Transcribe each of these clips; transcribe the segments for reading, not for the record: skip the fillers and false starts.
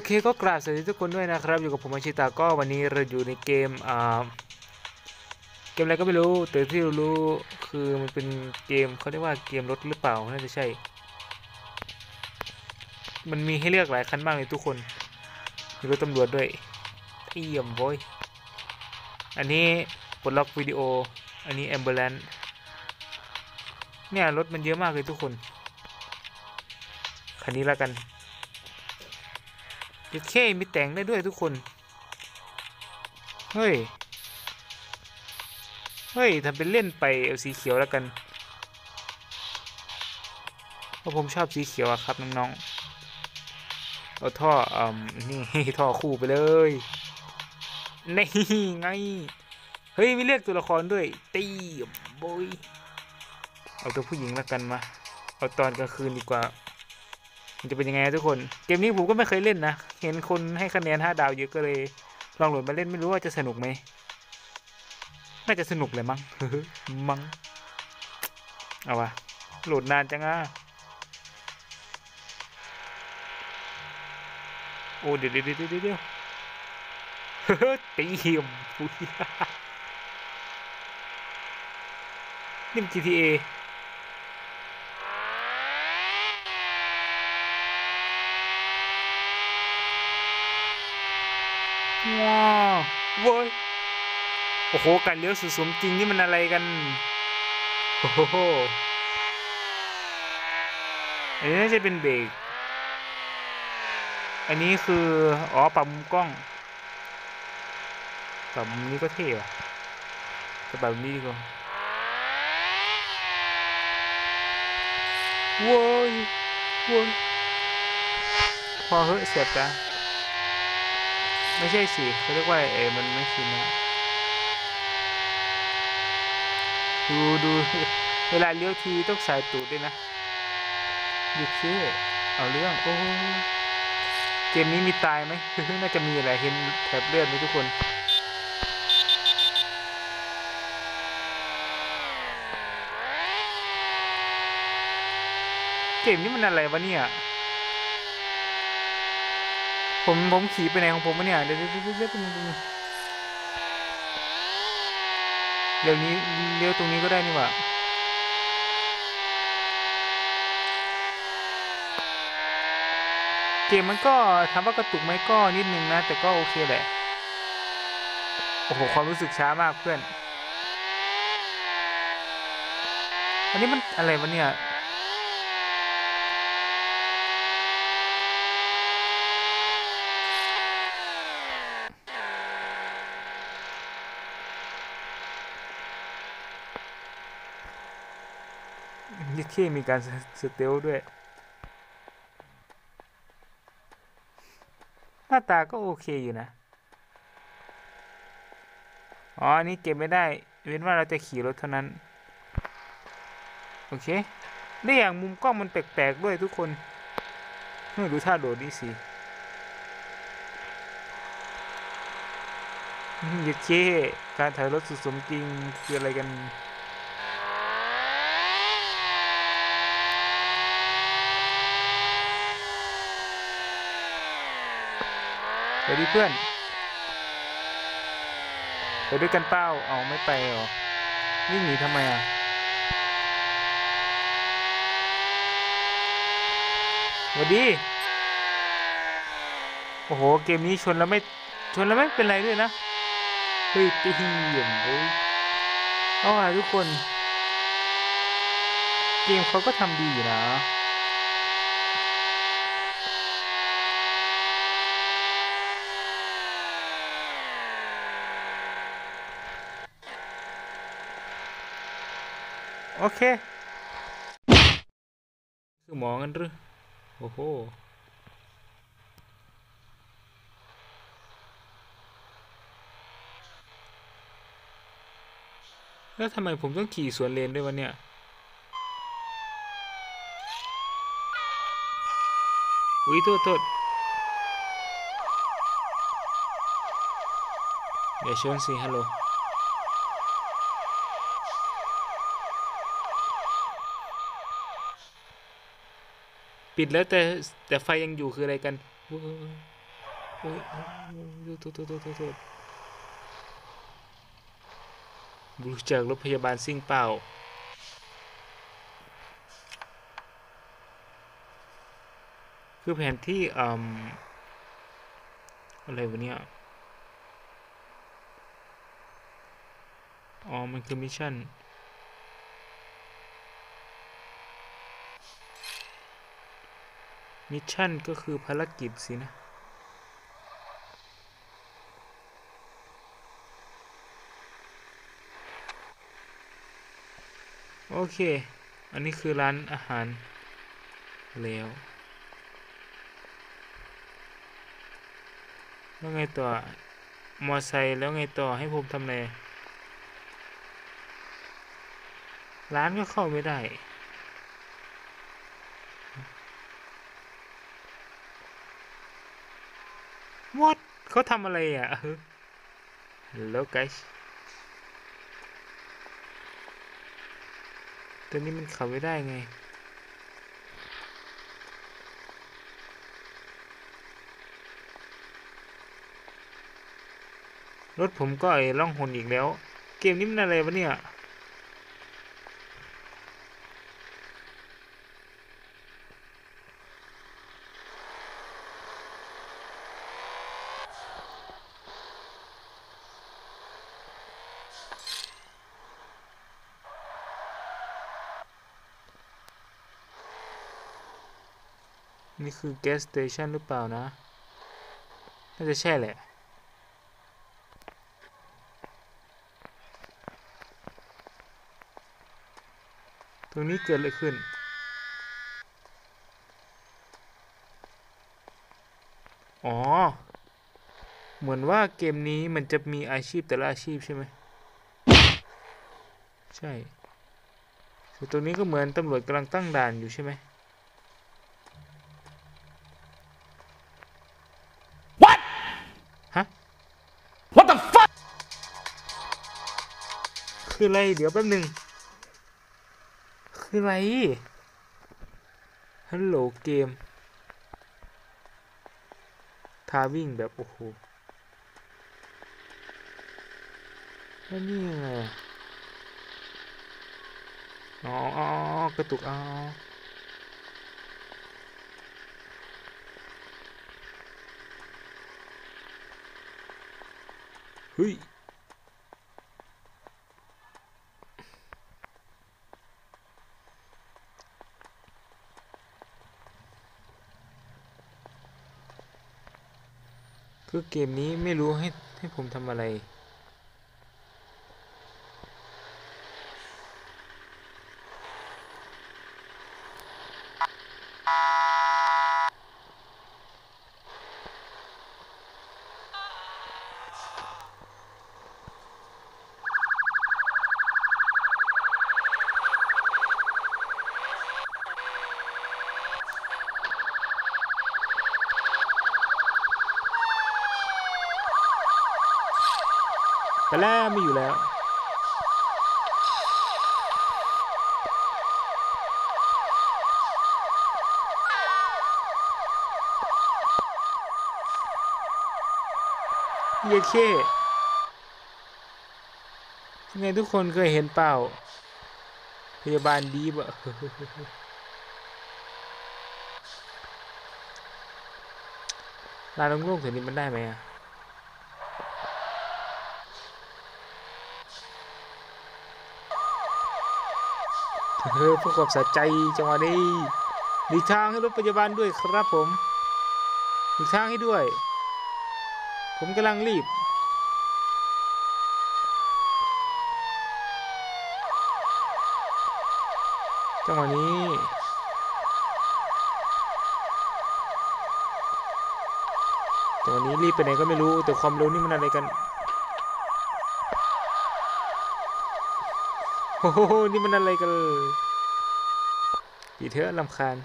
เคก็กราบสวัสดีทุกคนด้วยนะครับอยู่กับผมอาชิตาก็วันนี้เราอยู่ในเกมเกมอะไรก็ไม่รู้แต่ที่รู้คือมันเป็นเกมเขาเรียกว่าเกมรถหรือเปล่าน่าจะใช่มันมีให้เลือกหลายคันมากเลยทุกคนมีรถตำรวจด้วยเอี่ยมโว้ยอันนี้ปลดล็อกวิดีโออันนี้แอมบูเลนเนี่ยรถมันเยอะมากเลยทุกคนคันนี้ละกันเด็ดเคมีแต่งได้ด้วยทุกคนเฮ้ยทำเป็นเล่นไปเอาสีเขียวแล้วกันเพราะผมชอบสีเขียวอะครับน้องๆเอาท่อนี่ท่อคู่ไปเลยนี่ไงเฮ้ยมีเรียกตัวละครด้วยตีบอยเอาตัวผู้หญิงแล้วกันมาเอาตอนกลางคืนดีกว่ามันจะเป็นยังไงทุกคนเกมนี้ผมก็ไม่เคยเล่นนะเห็นคนให้คะแนน5 ดาวเยอะก็เลยลองโหลดมาเล่นไม่รู้ว่าจะสนุกไหมน่าจะสนุกเลยมั้งมั้งเอาวะโหลดนานจังอ่ะโอ้เดี๋ยวตีหิมปุยนี่มัน GTA ว้าวเว้ยโอ้โหการเลี้ยวสุดสมจริงนี่มันอะไรกันโอ้โหอันนี้น่าจะเป็นเบรกอันนี้คืออ๋อปรับมุมกล้องปรับมุมนี้ก็เท่ว่ะแต่ปรับมุมนี้ดีกว่าโว้ยพอเฮ้ยเสียบจ้ะไม่ใช่สิเขาเรียกว่ามันไม่ชินนะดูเวลาเลี้ยวทีต้องสายตูดด้วยนะหยุดชื่อเอาเรื่องโอ้เกมนี้มีตายไหมน่าจะมีแหละเห็นแถบเลือดไหมทุกคนเกมนี้มันอะไรวะเนี่ยผมขี่ไปไหนของผมวะเนี่ยเดี๋ยวเดี๋ยวนี้เลี้ยวตรงนี้ก็ได้นี่หว่าเกมมันก็ถามว่ากระตุกไหมก็นิดนึงนะแต่ก็โอเคแหละโอ้โหความรู้สึกช้ามากเพื่อนอันนี้มันอะไรวะเนี่ยยิ่งเท่มีการสเตลด้วยหน้าตาก็โอเคอยู่นะอ๋ออันนี้เก็บไม่ได้เว้นว่าเราจะขี่รถเท่านั้นโอเคได้อย่างมุมกล้องมันแปลกๆด้วยทุกคนดูท่าโดดนี่สิยิ่งเท่การถ่ายรถสุดสมจริงคืออะไรกันไปดิเพื่อนไปด้วยกันเป้าเอาไม่ไปหรอวิ่งหนีทำไมอ่ะสวัสดีโอ้โหเกมนี้ชนแล้วไม่เป็นไรด้วยนะเฮ้ยตีหิมโอ้ยเอาล่ะทุกคนเกมเขาก็ทำดีอยู่นะโอเคคือหมอกันหรือโอ้โหแล้วทำไมผมต้องขี่สวนเลนด้วยวะเนี่ยอุ้ยโทษเดี๋ยวชนสิฮัลโหลปิดแล้วแต่ไฟยังอยู่คืออะไรกันโอ้ยโทษบรูจากรถพยาบาลซิ่งเปล่าคือแผนที่อะไรวะเนี่ยอ๋อมันคือมิชชั่นก็คือภารกิจสินะโอเคอันนี้คือร้านอาหารแล้วไงต่อมอไซค์แล้วไงต่อให้ผมทำอะไรร้านก็เข้าไม่ได้ What เขาทำอะไรอ่ะHello guys ตัวนี้มันขับไม่ได้ไงรถผมก็ไอ้ล่องหนอีกแล้วเกมนี้มันอะไรวะเนี่ยนี่คือ gas station หรือเปล่านะน่าจะใช่แหละตรงนี้เกิดอะไรขึ้นอ๋อเหมือนว่าเกมนี้มันจะมีอาชีพแต่ละอาชีพใช่ไหมใช่ส่วนตรงนี้ก็เหมือนตำรวจกำลังตั้งด่านอยู่ใช่ไหม What? ฮะ What the fuck? คืออะไรเดี๋ยวแป๊บหนึ่งคืออะไรฮัลโหลเกมทาวิ่งแบบโอ้โหแล้วนี่ยังไงอ๋อกระตุกเฮ้ยคือเกมนี้ไม่รู้ให้ผมทำอะไรแต่แล้วไม่อยู่แล้วเย้เข้ไงทุกคนเคยเห็นเปล่าพยาบาลดีบะลานโล่งๆแถวนี้มันได้ไหมอะเพื่อความสะใจจังหวะนี้หลีกทางให้รถพยาบาลด้วยครับผมหลีกทางให้ด้วยผมกำลังรีบจังหวะนี้รีบไปไหนก็ไม่รู้แต่ความเร็วนี่มันอะไรกันโอ้โหนี่มันอะไรกันปีเถอะรำคาญ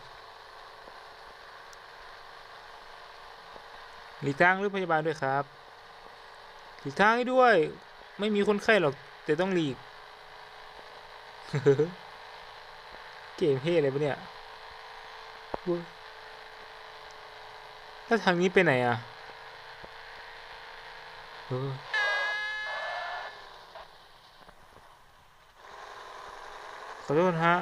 หลีกทางหรือพยาบาลด้วยครับหลีกทางให้ด้วยไม่มีคนไข้หรอกแต่ต้องหลีกเกมเฮ่อะไรปะเนี่ยถ้าทางนี้ไปไหนอ่ะเออขอโทษฮะ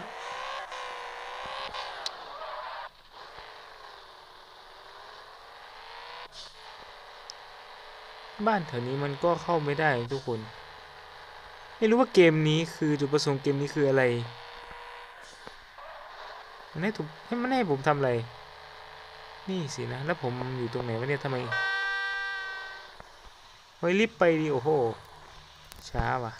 บ้านแถวนี้มันก็เข้าไม่ได้ทุกคนไม่รู้ว่าเกมนี้คือจุดประสงค์เกมนี้คืออะไรมันให้ผมทำอะไรนี่สินะแล้วผมอยู่ตรงไหนวะเนี่ยทำไมเฮ้ยรีบไปดิโอ้โหช้าว่ะ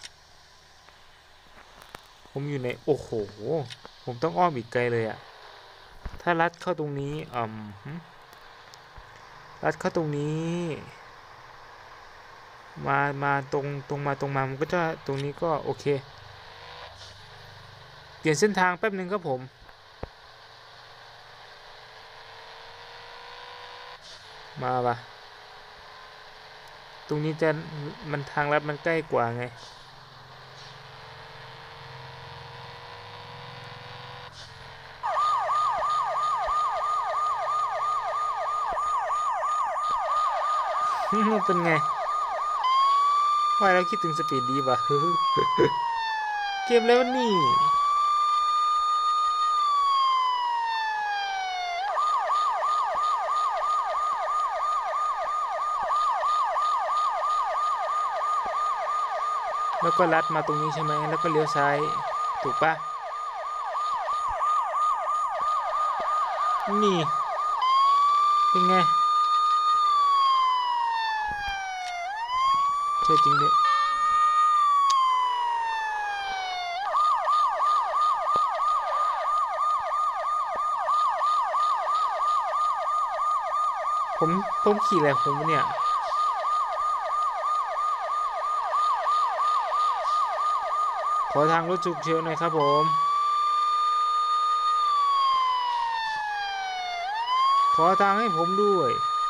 ผมอยู่ในโอ้โหผมต้องอ้อมอีกไกลเลยอะถ้าลัดเข้าตรงนี้ลัดเข้าตรงนี้มาตรงมามันก็จะตรงนี้ก็โอเคเปลี่ยนเส้นทางแป๊บนึงครับผมมาปะตรงนี้จะมันทางลัดมันใกล้กว่าไงเป็นไงว่าแล้วคิดถึงสปีดดีป่ะ เกมแล้วนี่แล้วก็ลัดมาตรงนี้ใช่ไหมแล้วก็เลี้ยวซ้ายถูกปะนี่เป็นไงใช่จริงด้วยผมขี่อะไรผมเนี่ยขอทางรถฉุกเฉินหน่อยครับผมขอทางให้ผมด้วย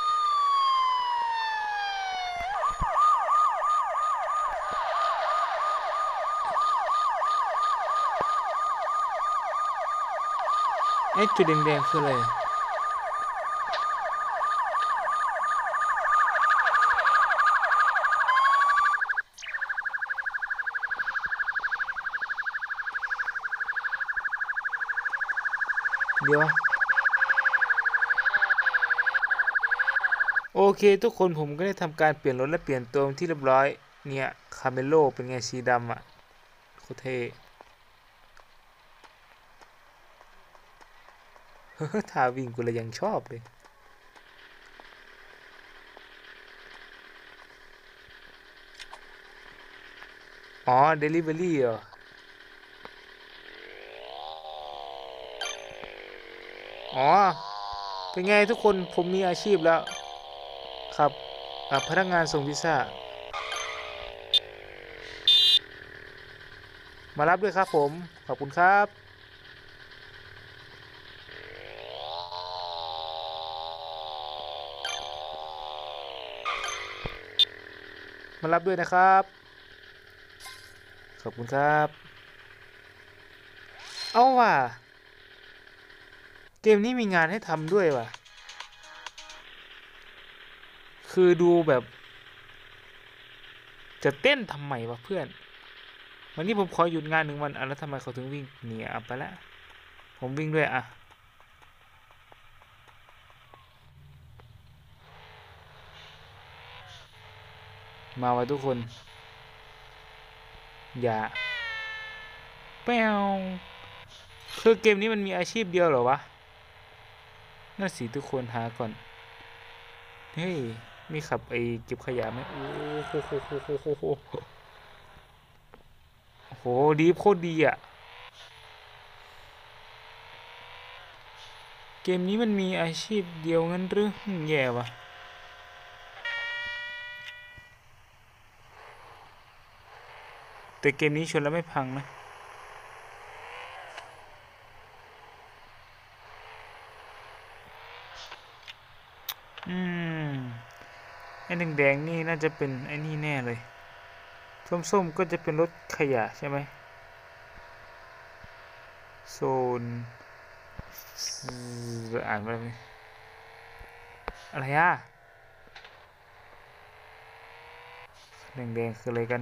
ไอ้จุดแดงๆคืออะไรเดี๋ยวโอเคทุกคนผมก็ได้ทำการเปลี่ยนรถและเปลี่ยนตัวที่เรียบร้อยเนี่ยคาเมโลเป็นไงสีดำอ่ะโคตรเท่เฮ้อท่าวิ่งกูเลยยังชอบเลยอ๋อเดลิเวอรี่เหรออ๋อเป็นไงทุกคนผมมีอาชีพแล้วครับพนักงานส่งพิซซ่ามารับด้วยครับผมขอบคุณครับมารับด้วยนะครับขอบคุณครับเอาว่ะเกมนี้มีงานให้ทำด้วยว่ะคือดูแบบจะเต้นทำไมวะเพื่อนวันนี้ผมขอหยุดงาน1 วันแล้วทำไมเขาถึงวิ่งหนีไปแล้วผมวิ่งด้วยอ่ะมาว่ะทุกคนอย่าแป้วคือเกมนี้มันมีอาชีพเดียวเหรอวะน่าสิทุกคนหาก่อนเฮ้ยมีขับไอเก็บขยะไหมโอ้โหโหดีโคตรดีอ่ะเกมนี้มันมีอาชีพเดียวงั้นหรือแย่วะแต่เกมนี้ชนแล้วไม่พังนะไอ้แดงๆนี่น่าจะเป็นไอ้นี่แน่เลยส้มๆก็จะเป็นรถขยะใช่ไหมโซนอ่านว่าอะไรอ่ะแดงๆคืออะไรกัน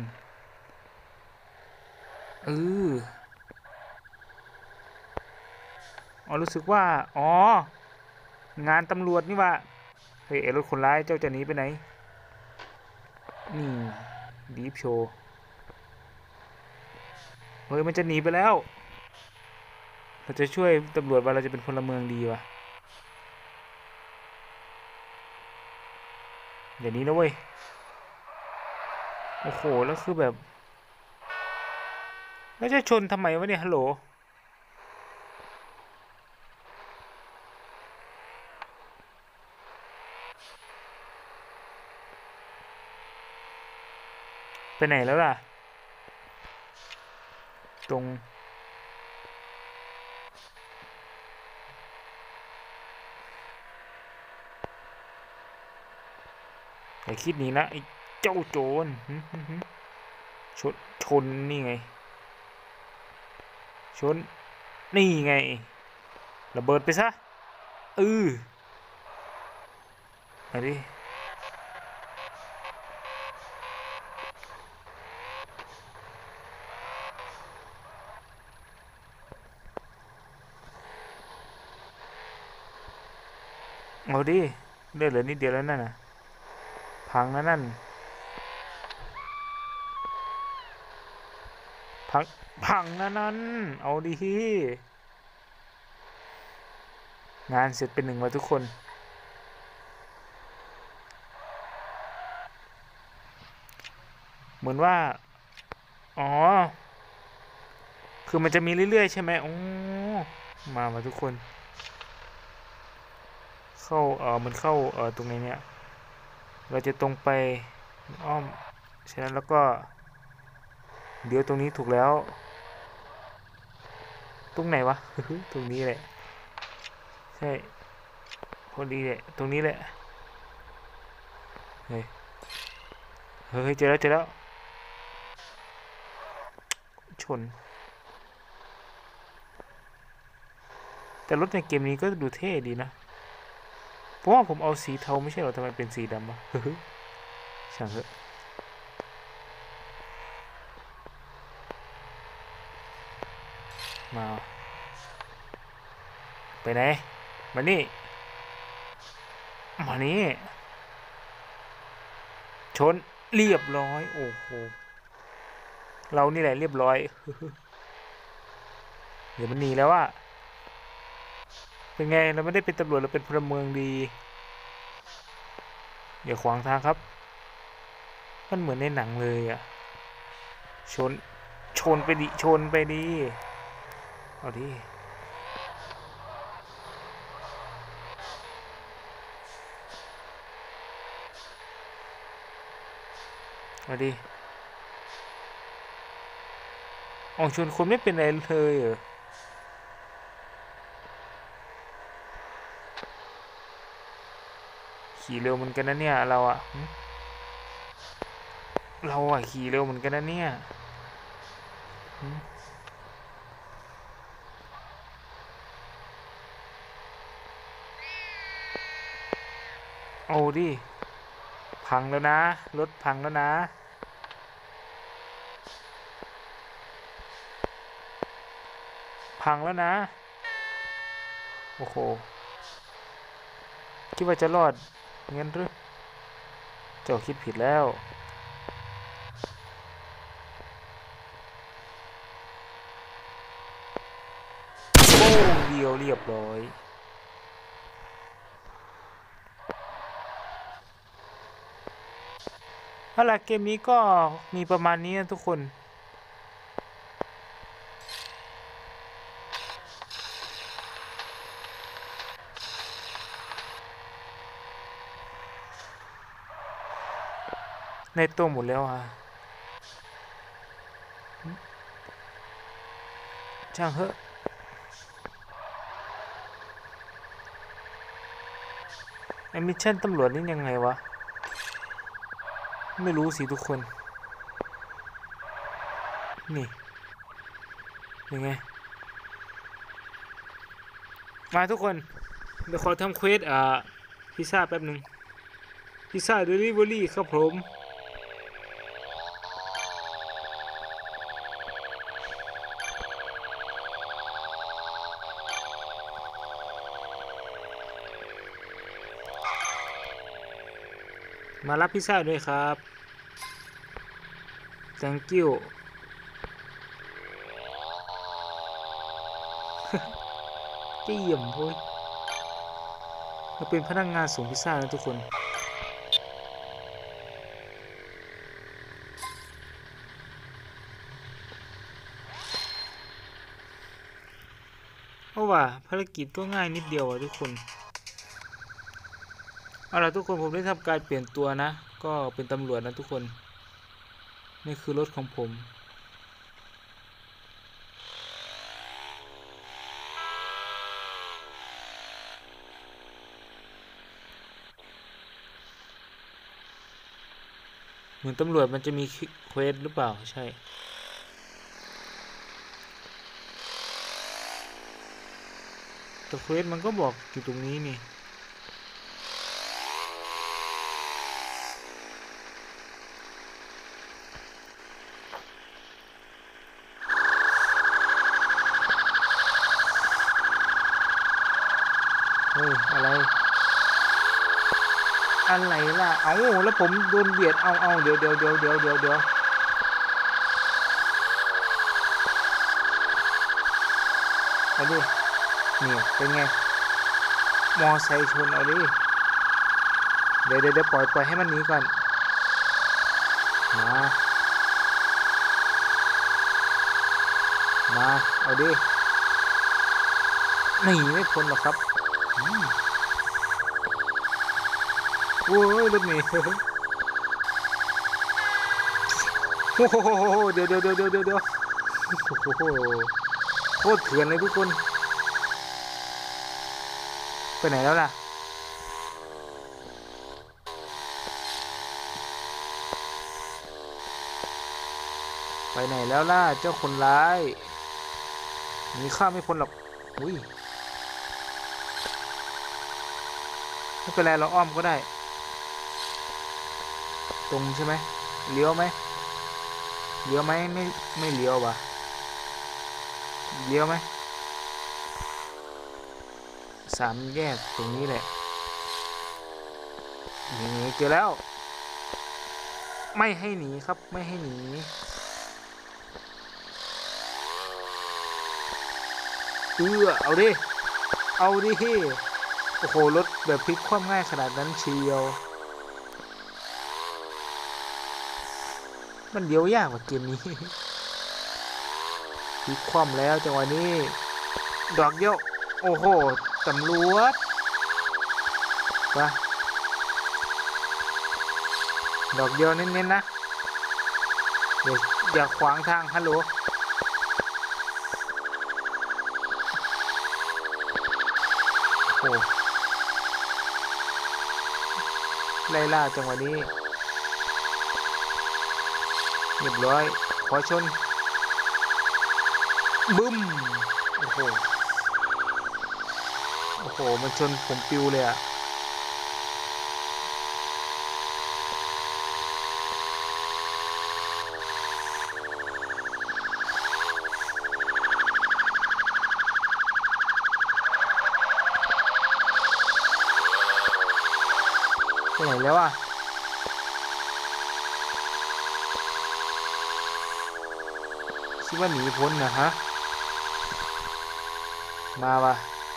อ๋อรู้สึกว่าอ๋องานตำรวจนี่ว่าเฮ้ยรถคนร้ายเจ้าจะหนีไปไหนนี่ดีฟโชว์เฮ้ยมันจะหนีไปแล้วเราจะช่วยตำรวจว่าเราจะเป็นพลเมืองดีวะอย่างนี้นะเว้ยโอ้โหแล้วคือแบบแล้วจะชนทำไมวะเนี่ยฮัลโหลไปไหนแล้วล่ะตรงอย่าคิดหนีนะไอ้เจ้าโจรชนชนนี่ไงชนนี่ไงระเบิดไปซะมาดิเอาดิเลือดเหลือนิดเดียวแล้วนั่นน่ะพังแล้วนั่นพังแล้วนั่นเอาดิงานเสร็จเป็นหนึ่งมาทุกคนเหมือนว่าอ๋อคือมันจะมีเรื่อยๆใช่ไหมโอ้มาทุกคนเข้ามันเข้าตรงไหนเนี่ยเราจะตรงไปอ้อมฉะนั้นแล้วก็เดี๋ยวตรงนี้ถูกแล้วตรงไหนวะ ตรงนี้แหละใช่พอดีแหละตรงนี้แหละเฮ้ยเจอแล้วชนแต่รถในเกมนี้ก็ดูเท่ดีนะเพราะว่าผมเอาสีเทาไม่ใช่หรอทำไมเป็นสีดำวะ ช่างเถอะมาไปไหนมานี่ชนเรียบร้อยโอ้โหเรานี่แหละเรียบร้อย เดี๋ยวมันหนีแล้วอะเป็นไงเราไม่ได้เป็นตำรวจเราเป็นพลเมืองดีอย่าขวางทางครับมันเหมือนในหนังเลยอะชนไปดิเอาดิเอาดิออกชนคนไม่เป็นไรเลยเหรอขี่เร็วเหมือนกันนะเนี่ยเราอะขี่เร็วเหมือนกันนะเนี่ยเอาดิพังแล้วนะรถพังแล้วนะพังแล้วนะโอ้โหคิดว่าจะรอดงั้นหรือเจ้าคิดผิดแล้วโอ้เดียวเรียบร้อยเอาล่ะเกมนี้ก็มีประมาณนี้นะทุกคนในตัวหมดแล้วอ่ะช่างเหอะไอ้มิชชั่นตำรวจนี่ยังไงวะไม่รู้สิทุกคนนี่ยังไงมาทุกคนเดี๋ยวขอทำเควสพิซซ่าแป๊บหนึ่งพิซซ่าเดลิเวอรี่ครับผมมารับพิซซ่าด้วยครับ thank you เยี่ยมเว้ยเราเป็นพนักงานส่งพิซซ่านะทุกคนเพราะว่าภารกิจก็ง่ายนิดเดียวอะทุกคนเอาล่ะทุกคนผมได้ทำการเปลี่ยนตัวนะก็เป็นตำรวจนะทุกคนนี่คือรถของผมเหมือนตำรวจมันจะมีเควสหรือเปล่าใช่แต่เควสมันก็บอกอยู่ตรงนี้นี่เฮ้ยอะไรล่ะเอาแล้วผมโดนเบียดเอาเดี๋ยวเอาดินี่เป็นไงมอไซค์ชนเอาดิเดี๋ยวปล่อยให้มันหนีก่อนมาเอาดิหนีไม่พ้นหรอกครับโอ้ยรถเมล์โอ้โหเดี๋ยวโอ้โหโคตรเถื่อนเลยทุกคนไปไหนแล้วล่ะไปไหนแล้วล่ะเจ้าคนร้ายหนีข้าไม่พ้นหรอกอุ้ยไม่เป็นไรเราอ้อมก็ได้ตรงใช่ไหมเลี้ยวไหมไม่เลี้ยวว่ะเลี้ยวไหม3 แยกตรงนี้แหละนี่เจอแล้วไม่ให้หนีครับไม่ให้หนีเอาดิโอ้โหรถแบบพลิกคว่ำง่ายขนาดนั้นเชียวมันเลี้ยวยากกว่าเกมนี้พลิกคว่ำแล้วจังหวะนี้ดอกเดียวโอ้โหตำรวจมาดอกเดียวเน้นๆนะเดี๋ยวอย่าขวางทางฮัลโหลโอ้ไล่ล่าจังหวะนี้เรียบร้อยขอชนบึ้มโอ้โหมันชนผมปิวเลยอะไปไหนแล้วอะคิดว่าหนีพ้นนะฮะมาว่ะ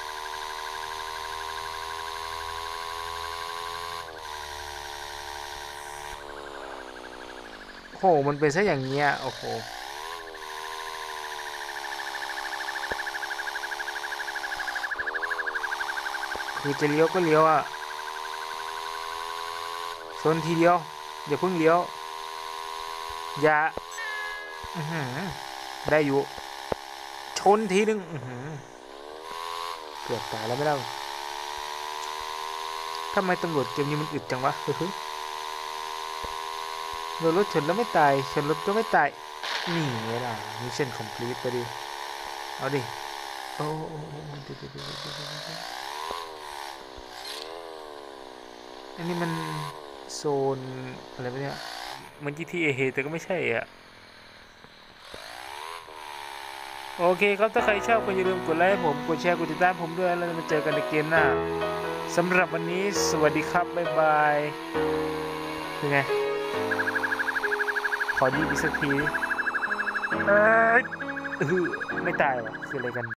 โอ้โหมันเป็นซะอย่างเงี้ยโอ้โหคือจะเลี้ยวก็เลี้ยวอ่ะชนทีเดียวอย่าเพิ่งเลี้ยวอย่าได้อยู่ชนทีนึงเกือบตายแล้วไม่เล่าทำไมตำรวจเกมนี้มันอึดจังวะโดนรถชนแล้วไม่ตายชนรถก็ไม่ตายนี่ไงล่ะมิชชั่นคอมพลีทไปดิเอาดิโอ้อันนี้มันโซนอะไรวะเนี่ยมัน GTA แต่ก็ไม่ใช่อ่ะโอเคครับถ้าใครชอบก็อย่าลืมกดไลค์ให้ผมกดแชร์กดติดตามผมด้วยแล้วมาเจอกันในเกมหน้าสำหรับวันนี้สวัสดีครับบ๊ายบายเป็นไง ขอดีอีกสักทีเออไม่ตายหรอคืออะไรกัน